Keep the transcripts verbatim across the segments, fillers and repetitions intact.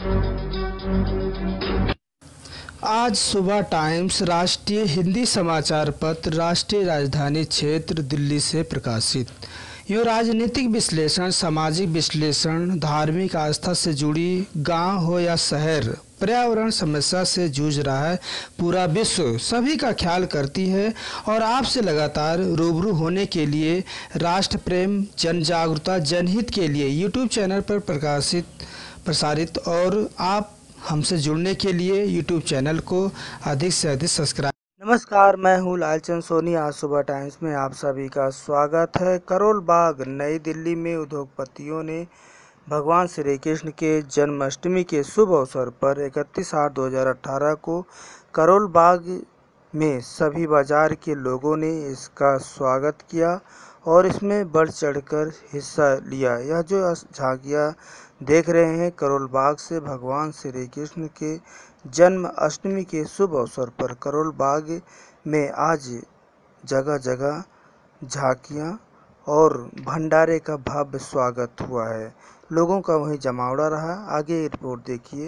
आज सुबह टाइम्स राष्ट्रीय हिंदी समाचार पत्र राष्ट्रीय राजधानी क्षेत्र दिल्ली से प्रकाशित यो राजनीतिक विश्लेषण, सामाजिक विश्लेषण, धार्मिक आस्था से जुड़ी गांव हो या शहर, पर्यावरण समस्या से जूझ रहा है पूरा विश्व सभी का ख्याल करती है और आपसे लगातार रूबरू होने के लिए राष्ट्र प्रेम, जन जागरूकता, जनहित के लिए यूट्यूब चैनल पर प्रकाशित प्रसारित और आप हमसे जुड़ने के लिए यूट्यूब चैनल को अधिक से अधिक सब्सक्राइब। नमस्कार, मैं हूं लालचंद सोनी। आज सुबह टाइम्स में आप सभी का स्वागत है। करोल बाग नई दिल्ली में उद्योगपतियों ने भगवान श्री कृष्ण के जन्माष्टमी के शुभ अवसर पर इकतीस आठ दो हज़ार अठारह को करोल बाग में सभी बाजार के लोगों ने इसका स्वागत किया और इसमें बढ़ चढ़कर हिस्सा लिया। यह जो झांकियाँ देख रहे हैं करोल बाग से भगवान श्री कृष्ण के जन्म अष्टमी के शुभ अवसर पर करोल बाग में आज जगह जगह झांकियाँ और भंडारे का भव्य स्वागत हुआ है। लोगों का वहीं जमावड़ा रहा। आगे रिपोर्ट देखिए।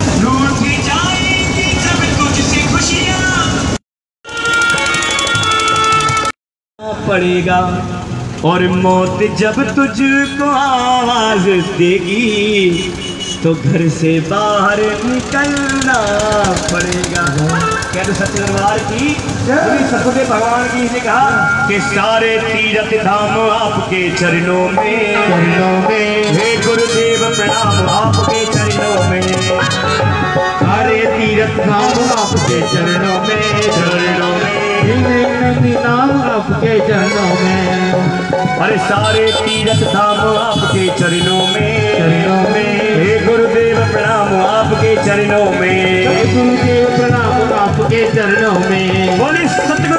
पड़ेगा और मौत जब तुझको आवाज देगी तो घर से बाहर निकलना पड़ेगा। क्या तो सत्य दरबार की सतगुरु भगवान की ने कहा कि सारे तीर्थ धाम आपके चरणों में चरणों में हे गुरुदेव प्रणाम आपके चरणों में। सारे तीर्थ धाम आपके चरणों में चरणों में नाम आपके चरणों में। अरे सारे तीर्थ धाम आपके चरणों में चरणों में हे गुरुदेव प्रणाम आपके चरणों में गुरुदेव प्रणाम आपके चरणों में। बोले सत